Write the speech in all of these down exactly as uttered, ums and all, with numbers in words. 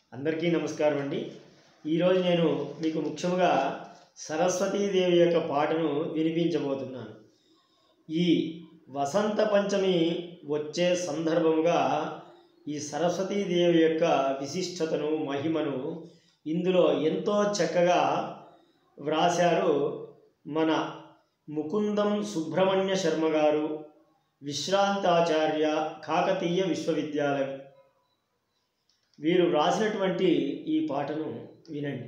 అందరికీ నమస్కారం అండి। ఈరోజు నేను మీకు ముఖ్యంగా సరస్వతీదేవి యొక్క పాటను వినిపించబోతున్నాను। ఈ వసంత పంచమి వచ్చే సందర్భంగా ఈ సరస్వతీదేవి యొక్క విశిష్టతను మహిమను ఇందులో ఎంతో చక్కగా వ్రాశారు మన ముకుందం సుబ్రహ్మణ్య శర్మ గారు, విశ్రాంతాచార్య, కాకతీయ విశ్వవిద్యాలయం। వీరు వ్రాసినటువంటి ఈ పాటను వినండి।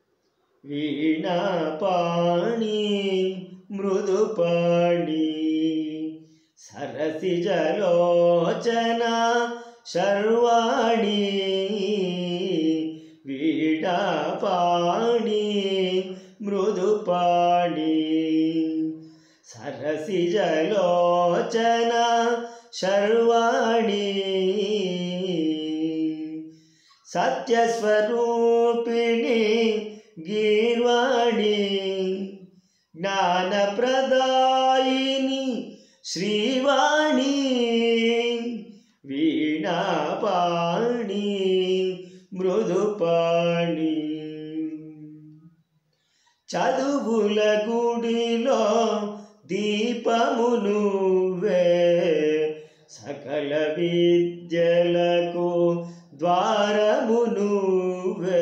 వీణాపాణి మృదుపాణి సరసిజలోచన శర్వాణి, వీణాపాణి మృదుపాణి సరసిజలోచన శర్వాణి, सत्यस्वरूपिणी गीर्वाणी ज्ञानप्रदायिनी श्रीवाणी, वीणापाणि मृदुपाणि చదువుల గుడిలో దీపము నువ్వే, సకల విద్యలకు ద్వారము నువ్వే,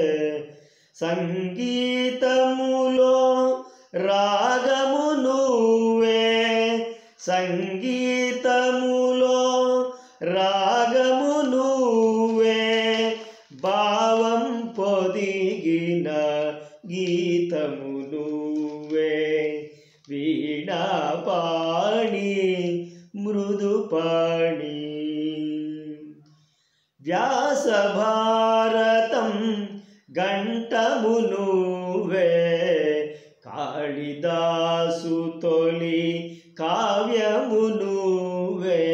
సంగీతములో రాగము నువ్వే, సంగీతములో రాగము నువ్వే, భావం పొదిగిన గీతము నువ్వే, వీణాపాణి మృదుపాణి। వ్యాస భారతం గంటము నువ్వే, కాళిదాసు తొలి కావ్యము నువ్వే,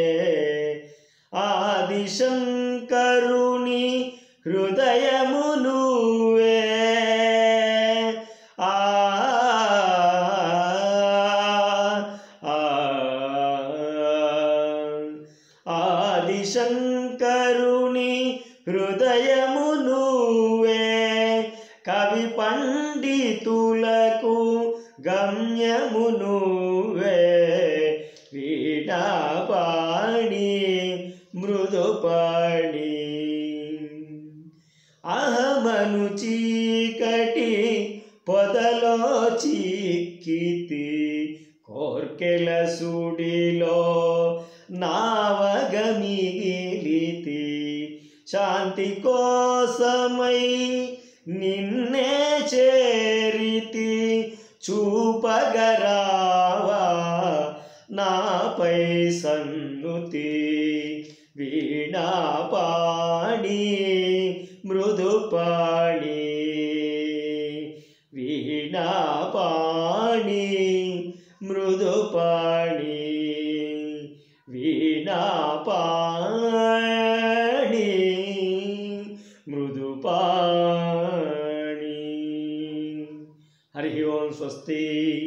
ఆదిశంకరుని హృదయము నువ్వే, ఆ ఆదిశంకరుని హృదయము నువ్వే, కవి పండితులకు గమ్యము నువ్వే, వీణాపాణి మృదుపాణి। అహమను చీకటి పొదలో చిక్కితి, కోర్కెల సుడిలో నావగమిగిలితి, శాంతి కోసమై నిన్నే చేరితి, చూపగరావా నాపై సన్నుతి, వీణాపాణి మృదుపాణి, వీణాపాణి మృదుపాణి, వీణాపాణి మృదుపాణి। హరి ఓం స్వస్తి।